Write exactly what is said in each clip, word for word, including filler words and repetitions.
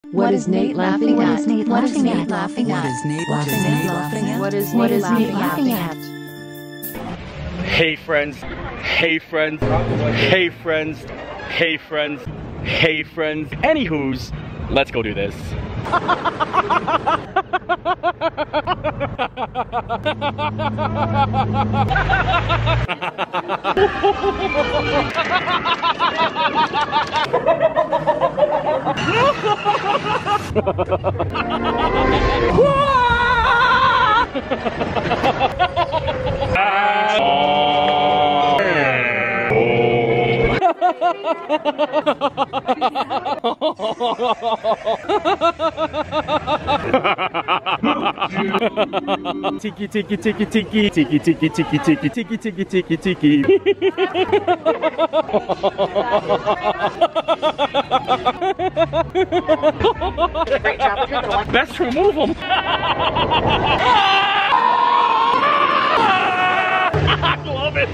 What is Nate laughing at? What is Nate laughing at? What is Nate laughing at? What is Nate laughing at? Hey friends, hey friends, hey friends, hey friends, hey friends. Anywho's, let's go do this. Tiki tiki tiki tiki tiki tiki tiki tiki tiki tiki tiki tiki. Best remove them. I love it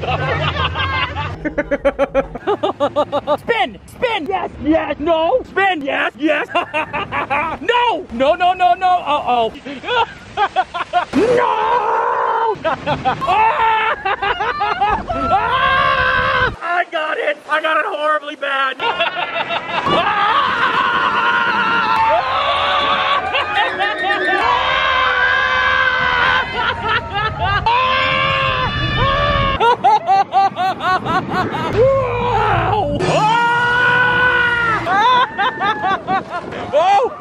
though. Spin! Spin! Yes! Yes! No! Spin! Yes! Yes! No! No! No! No! No! Uh oh! No! I got it! I got it horribly bad! Wow! Oh!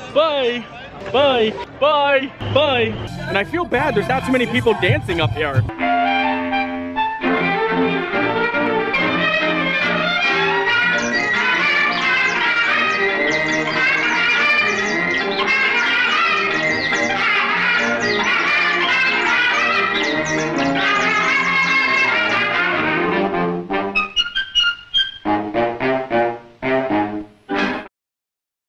Bye! Bye! Bye! Bye! And I feel bad, there's not too many people dancing up here.